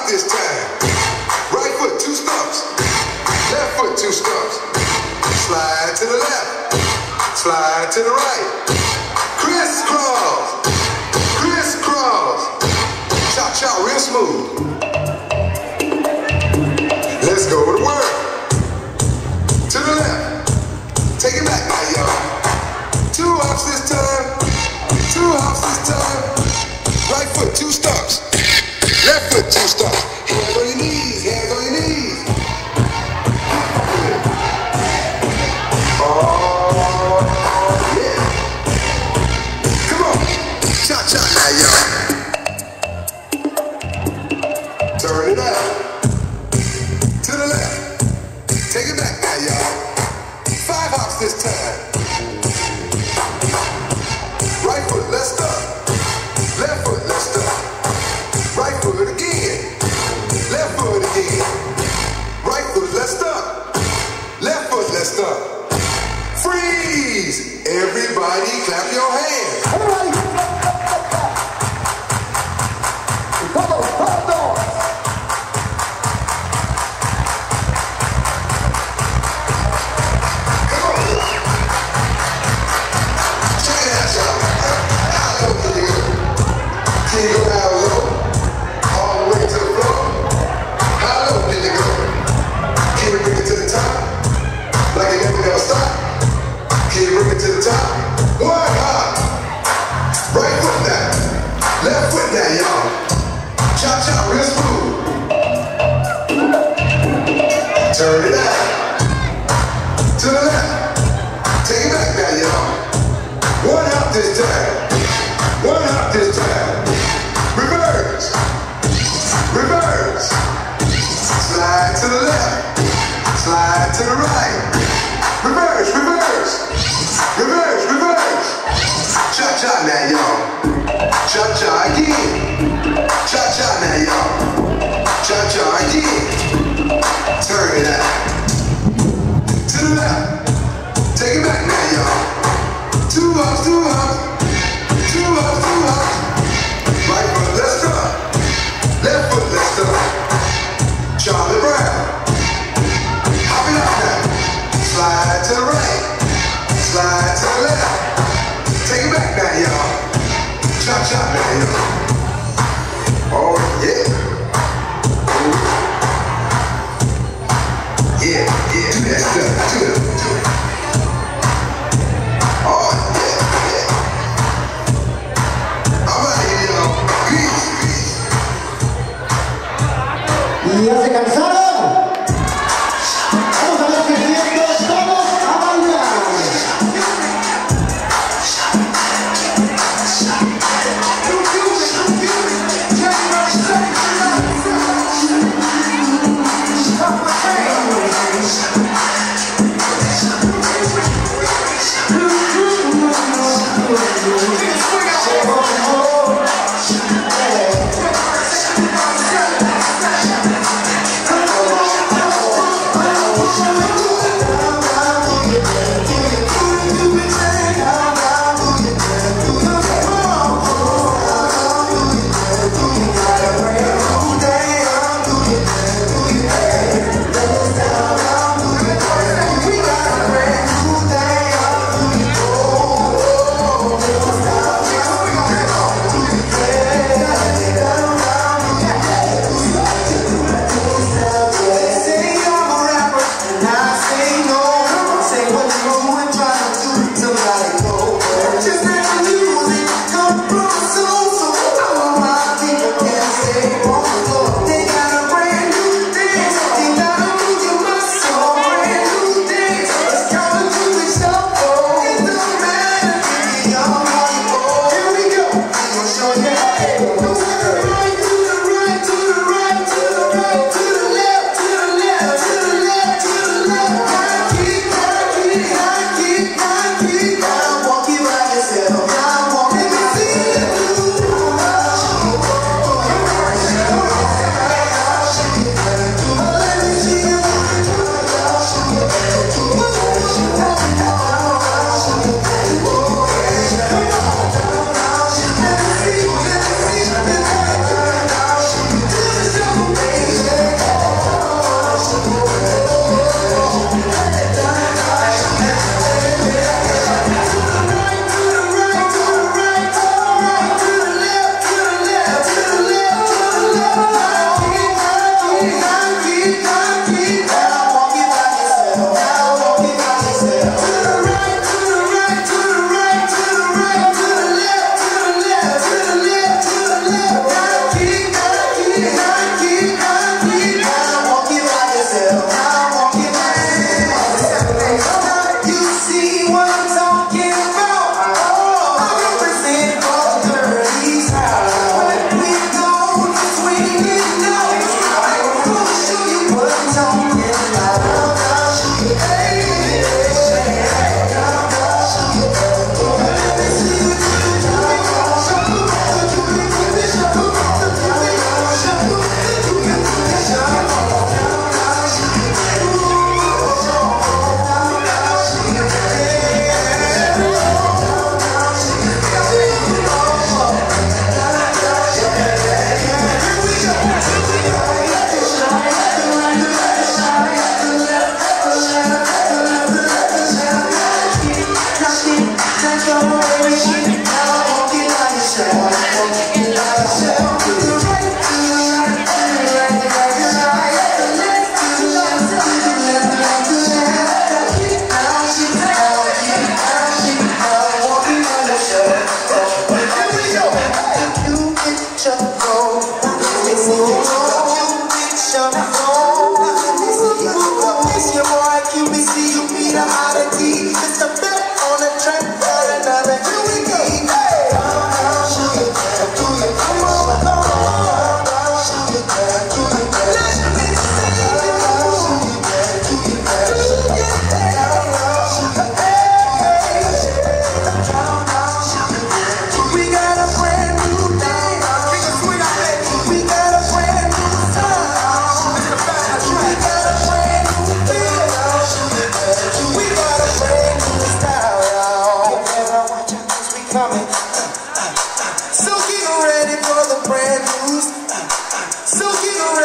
this time. Right foot, 2 stumps. Left foot, 2 stumps. Slide to the left. Slide to the right. Crisscross. Crisscross. Cha-cha real smooth. Let's go to work. To the left. Take it back now, y'all. 2 hops this time. 2 hops this time. Right foot, 2 stumps. Left foot, 2 stumps. Hands on your knees, hands on your knees. Oh, yeah. Come on. Cha-cha now, y'all. Turn it out. To the left. Take it back now, y'all. 5 hops this time. Right foot, let's stop. Left foot, let's stop. Right foot again. Left foot again. Right foot, let's stop. Left foot, let's stop. Freeze! Everybody clap your hands. Everybody. Come on, hold on. Come on. Check it out, y'all. How low can you go? Can you go down low? All the way to the floor? How low can you go? Can you bring it to the top? Like it never stop? Can you bring it to the top? 1 hop. Right foot down. Left foot down, y'all. Cha-cha real smooth. Turn it out. To the left. Take it back now, y'all. 1 hop this time. 1 hop this time. Reverse. Reverse. Slide to the left. Slide to the right. Reverse, reverse. Reverse, reverse. Cha-cha now, y'all. Cha-cha again. Cha-cha now, y'all. Cha-cha again. Turn it out. To the left. Take it back now, y'all. 2 hops, 2 hops. 2 hops, 2 hops. Right foot, let's stop. Left foot, let's stop. Charlie Brown. Hop it up now. Slide to the right. Slide to the left. Take it back now, y'all. Cha-cha now, y'all. Oh, yeah. Yeah, yeah. Do that stuff. Do it, do it. Oh, yeah, yeah. I'm out of here, y'all. Peace, peace. ¿Ya se cansaron? Vamos a ver qué bien todos a bailar. the oddity. It's the fit on the track. Got another. Here we go. Hey. Come on, come on. Let me see you. We got a brand new day. We got a brand new sound. We got a brand new feel. We got a brand new style, y'all. And watch out 'cause we coming. So get ready for the brand news. So get